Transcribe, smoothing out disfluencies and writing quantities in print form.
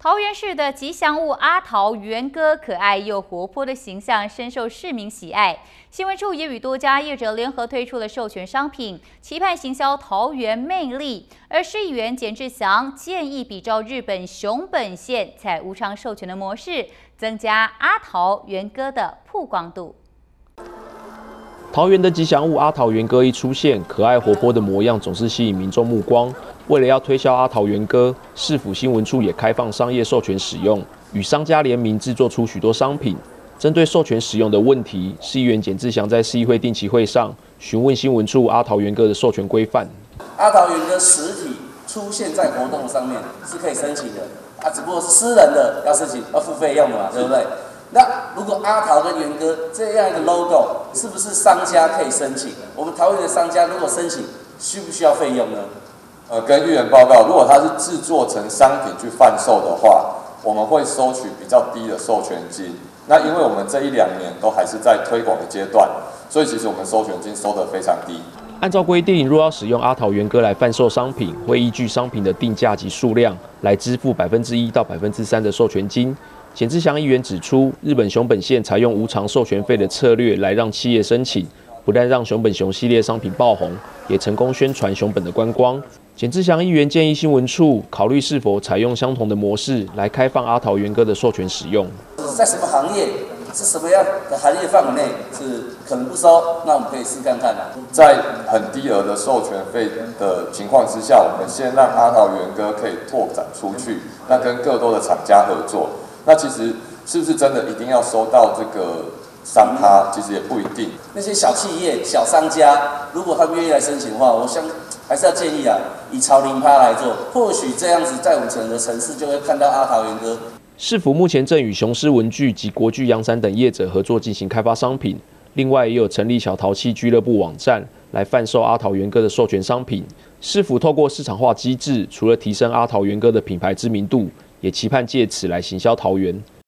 桃园市的吉祥物阿桃园哥，可爱又活泼的形象深受市民喜爱。新闻处也与多家业者联合推出了授权商品，期盼行销桃园魅力。而市议员简志祥建议比照日本熊本县采无偿授权的模式，增加阿桃园哥的曝光度。 桃园的吉祥物阿桃园哥一出现，可爱活泼的模样总是吸引民众目光。为了要推销阿桃园哥，市府新闻处也开放商业授权使用，与商家联名制作出许多商品。针对授权使用的问题，市议员简志祥在市议会定期会上询问新闻处阿桃园哥的授权规范。 阿桃园哥实体出现在活动上面是可以申请的，只不过是私人的要申请要付费用的嘛，对不对？那如果阿桃跟元哥这样一个 logo， 是不是商家可以申请？我们桃园的商家如果申请，需不需要费用呢？ 跟议员报告，如果它是制作成商品去贩售的话，我们会收取比较低的授权金。那因为我们这1-2年都还是在推广的阶段，所以其实我们授权金收得非常低。 按照规定，若要使用阿桃园哥来贩售商品，会依据商品的定价及数量来支付1%到3%的授权金。简志祥议员指出，日本熊本县采用无偿授权费的策略来让企业申请，不但让熊本熊系列商品爆红，也成功宣传熊本的观光。简志祥议员建议新闻处考虑是否采用相同的模式来开放阿桃园哥的授权使用。 在什么行业是什么样的行业范围内是可能不收，那我们可以试看看啊。 在很低额的授权费的情况之下，我们先让阿桃园哥可以拓展出去，那跟更多的厂家合作。那其实是不是真的一定要收到这个商趴？其实也不一定。 那些小企业、小商家，如果他们愿意来申请的话，我还是要建议以朝0%来做，或许这样子在我们整个城市就会看到阿桃园哥。 市府目前正与雄狮文具及国巨阳伞等业者合作进行开发商品，另外也有成立小淘气俱乐部网站来贩售阿桃园哥的授权商品。市府透过市场化机制，除了提升阿桃园哥的品牌知名度，也期盼借此来行销桃园。